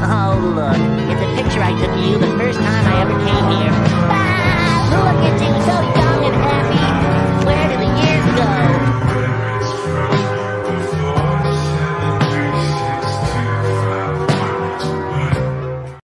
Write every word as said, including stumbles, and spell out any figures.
Oh, look. It's a picture I took of you the first time I ever